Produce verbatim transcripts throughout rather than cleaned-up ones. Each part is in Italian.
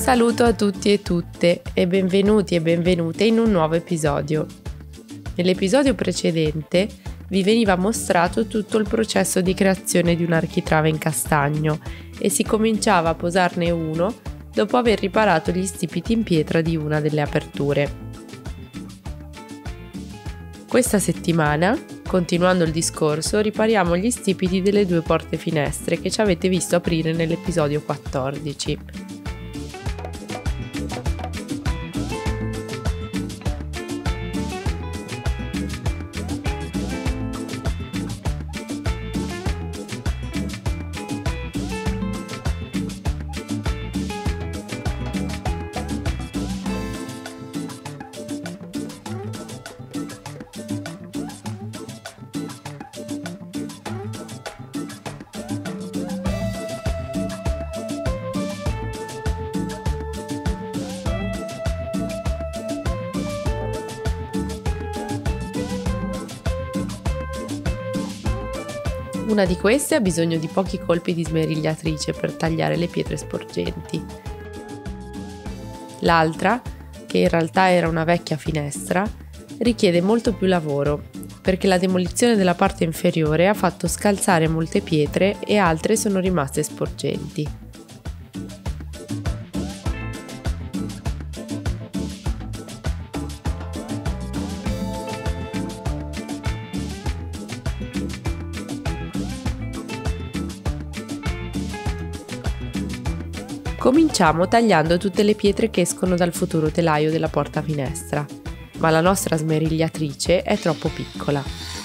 saluto a tutti e tutte e benvenuti e benvenute in un nuovo episodio. Nell'episodio precedente vi veniva mostrato tutto il processo di creazione di un architrave in castagno e si cominciava a posarne uno dopo aver riparato gli stipiti in pietra di una delle aperture. Questa settimana, continuando il discorso, ripariamo gli stipiti delle due porte finestre che ci avete visto aprire nell'episodio quattordici. Una di queste ha bisogno di pochi colpi di smerigliatrice per tagliare le pietre sporgenti. L'altra, che in realtà era una vecchia finestra, richiede molto più lavoro, perché la demolizione della parte inferiore ha fatto scalzare molte pietre e altre sono rimaste sporgenti. Cominciamo tagliando tutte le pietre che escono dal futuro telaio della porta finestra, ma la nostra smerigliatrice è troppo piccola.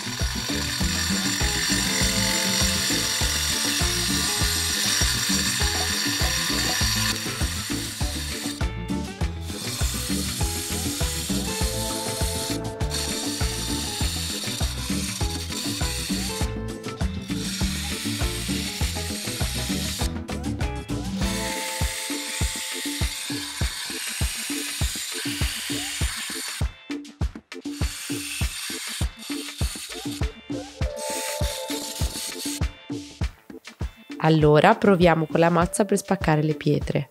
Allora proviamo con la mazza per spaccare le pietre.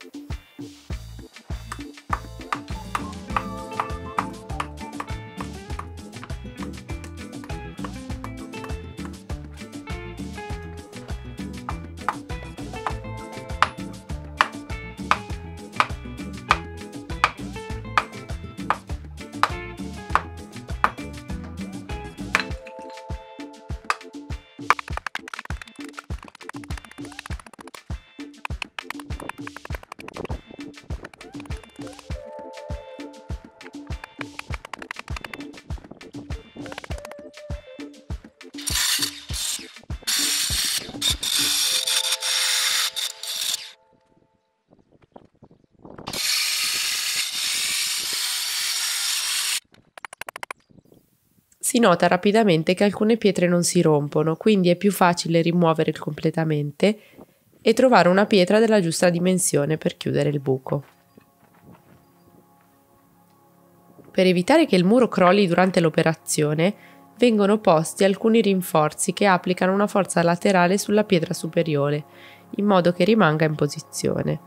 Si nota rapidamente che alcune pietre non si rompono, quindi è più facile rimuovere completamente e trovare una pietra della giusta dimensione per chiudere il buco. Per evitare che il muro crolli durante l'operazione, vengono posti alcuni rinforzi che applicano una forza laterale sulla pietra superiore, in modo che rimanga in posizione.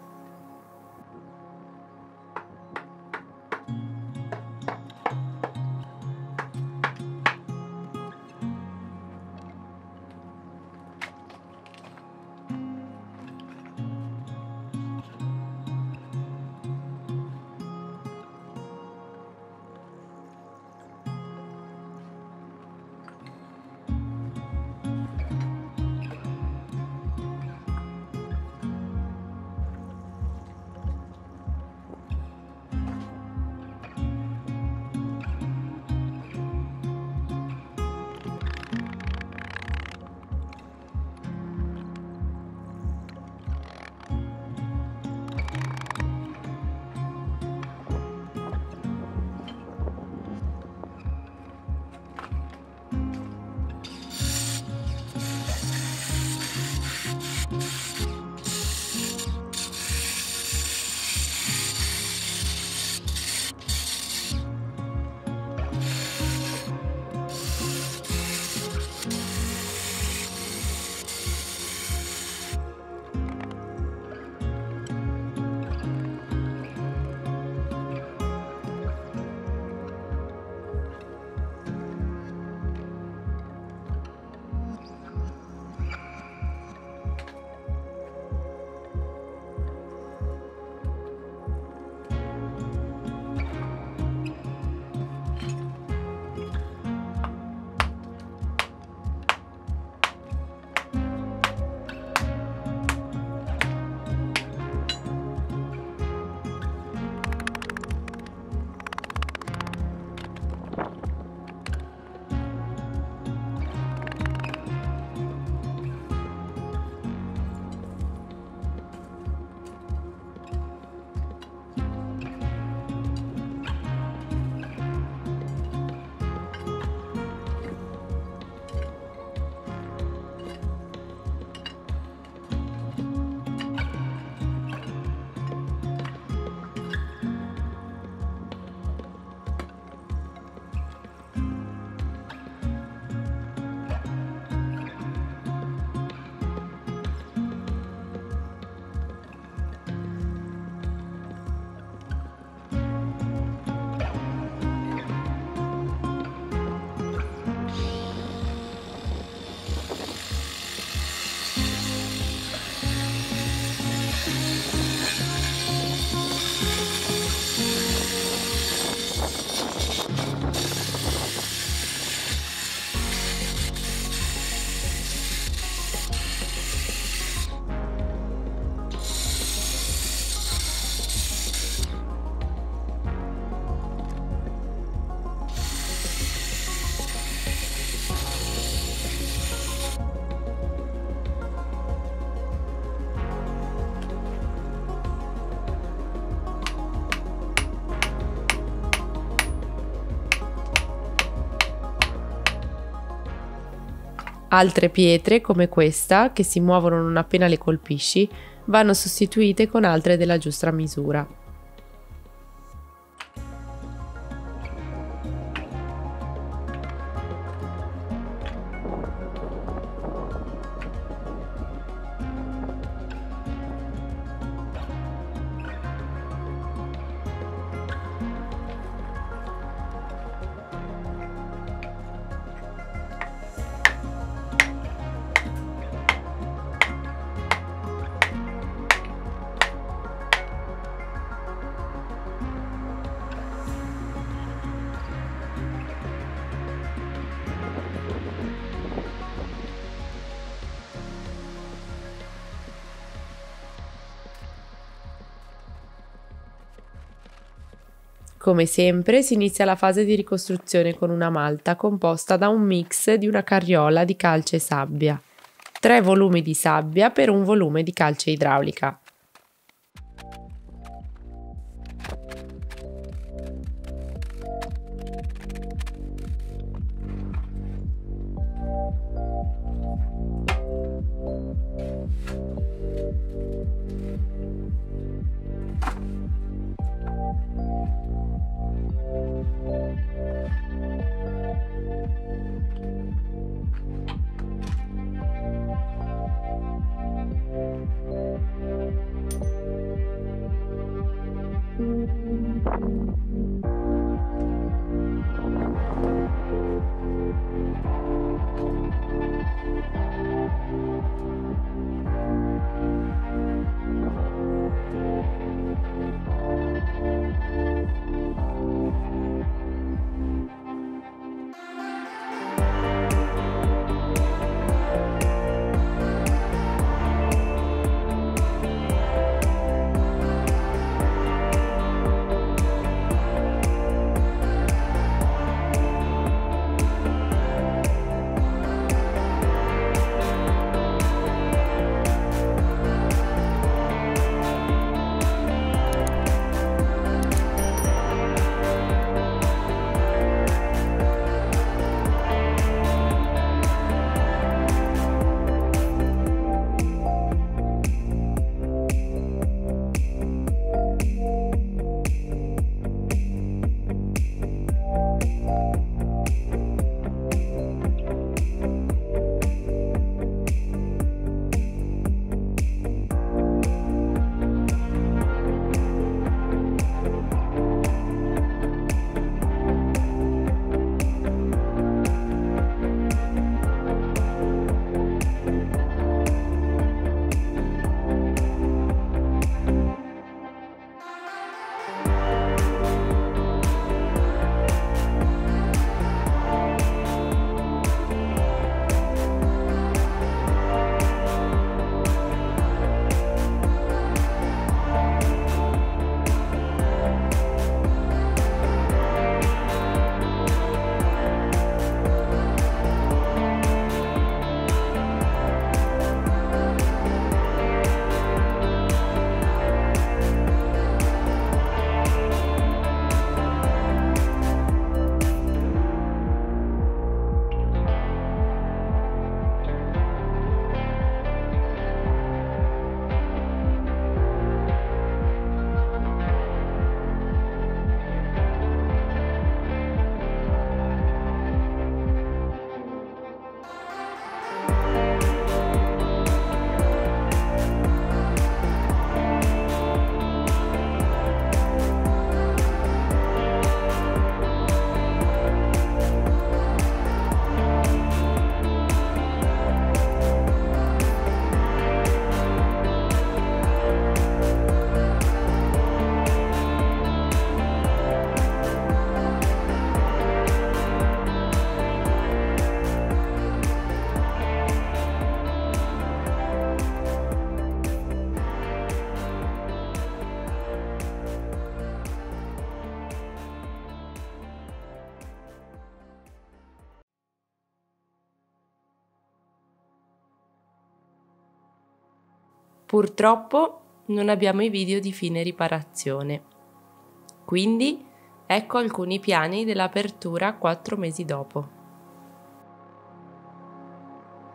Altre pietre, come questa, che si muovono non appena le colpisci, vanno sostituite con altre della giusta misura. Come sempre si inizia la fase di ricostruzione con una malta composta da un mix di una carriola di calce e sabbia, tre volumi di sabbia per un volume di calce idraulica. Purtroppo non abbiamo i video di fine riparazione, quindi ecco alcuni piani dell'apertura quattro mesi dopo.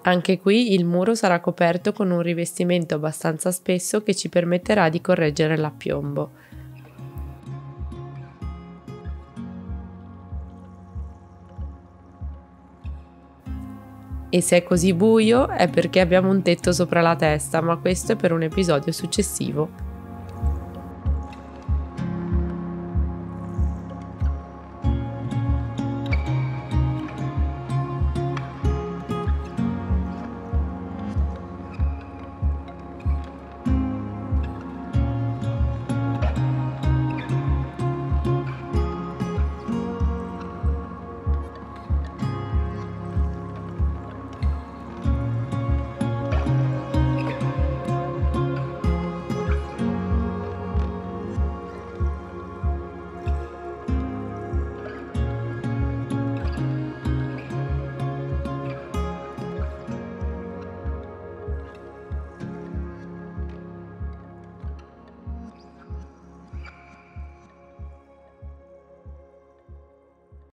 Anche qui il muro sarà coperto con un rivestimento abbastanza spesso che ci permetterà di correggere l'appiombo. E se è così buio è perché abbiamo un tetto sopra la testa, ma questo è per un episodio successivo.